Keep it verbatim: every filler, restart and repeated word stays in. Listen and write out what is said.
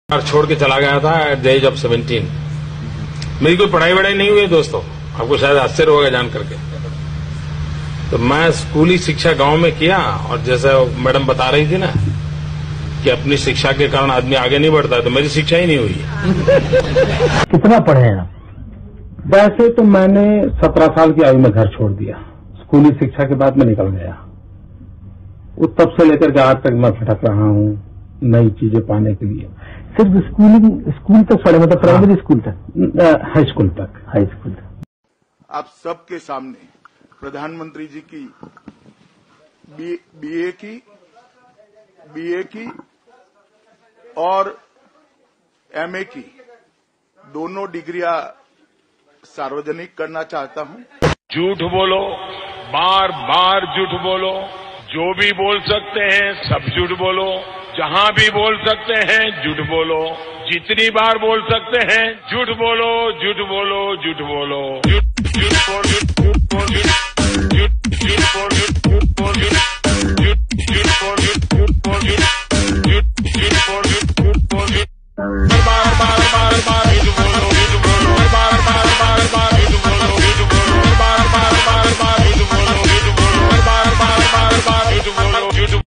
छोड़ के चला गया था at the age of seventeen. मेरी कोई पढ़ाई वढ़ाई नहीं हुई दोस्तों, आपको शायद आश्चर्य होगा जान करके। तो मैं स्कूली शिक्षा गांव में किया, और जैसे मैडम बता रही थी ना कि अपनी शिक्षा के कारण आदमी आगे नहीं बढ़ता, तो मेरी शिक्षा ही नहीं हुई है। कितना पढ़े हैं आप? वैसे तो मैंने सत्रह साल की आयु में घर छोड़ दिया। स्कूली शिक्षा के बाद मैं निकल गया। वो तब से लेकर के आज तक मैं भटक रहा हूँ नई चीजें पाने के लिए। सिर्फ स्कूलिंग स्कूल तक पढ़े, मतलब प्राइमरी स्कूल तक? हाई स्कूल तक। हाई स्कूल तक। आप सबके सामने प्रधानमंत्री जी की बी, बीए की बीए की और एमए की दोनों डिग्रियां सार्वजनिक करना चाहता हूं। झूठ बोलो, बार बार झूठ बोलो, जो भी बोल सकते हैं सब झूठ बोलो, जहां भी बोल सकते हैं झूठ बोलो, जितनी बार बोल सकते हैं झूठ बोलो, झूठ बोलो, झूठ बोलो, झूठ झूठ बोल